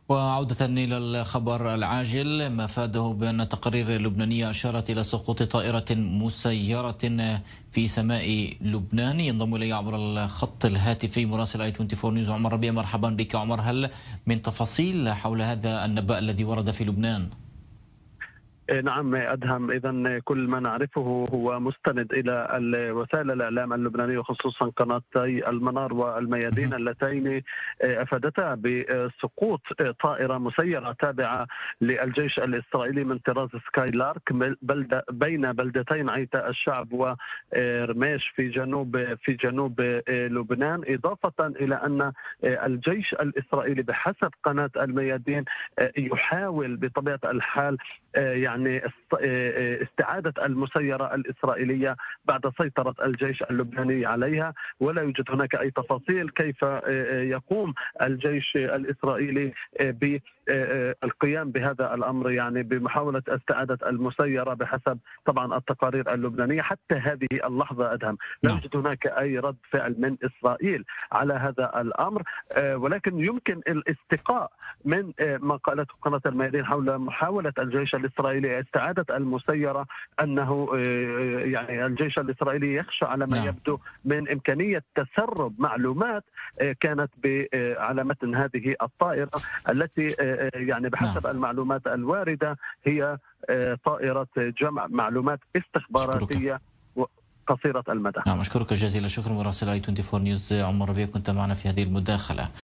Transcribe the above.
وعودة إلى الخبر العاجل، ما فاده بأن تقارير لبنانية أشارت إلى سقوط طائرة مسيرة في سماء لبنان. ينضم إلي عبر الخط الهاتفي مراسل اي 24 نيوز عمر ربيع. مرحبا بك عمر، هل من تفاصيل حول هذا النبأ الذي ورد في لبنان؟ نعم أدهم، إذا كل ما نعرفه هو مستند إلى وسائل الإعلام اللبنانية، خصوصا قناتي المنار والميادين اللتين أفادتا بسقوط طائرة مسيرة تابعة للجيش الإسرائيلي من طراز سكاي لارك بين بلدتين عيتا الشعب ورميش في جنوب لبنان، إضافة إلى أن الجيش الإسرائيلي بحسب قناة الميادين يحاول بطبيعة الحال يعني استعادة المسيرة الإسرائيلية بعد سيطرة الجيش اللبناني عليها، ولا يوجد هناك أي تفاصيل كيف يقوم الجيش الإسرائيلي بالقيام بهذا الأمر، يعني بمحاولة استعادة المسيرة بحسب طبعا التقارير اللبنانية. حتى هذه اللحظة أدهم لا يوجد هناك أي رد فعل من إسرائيل على هذا الأمر، ولكن يمكن الاستقاء من ما قالته قناة الميادين حول محاولة الجيش الإسرائيلي استعادة المسيرة، أنه يعني الجيش الإسرائيلي يخشى على ما يبدو من إمكانية تسرب معلومات كانت على متن هذه الطائرة التي يعني بحسب المعلومات الواردة هي طائرة جمع معلومات استخباراتية قصيرة المدى. أشكرك جزيل الشكر مراسل اي 24 نيوز عمر ربيع، كنت معنا في هذه المداخلة.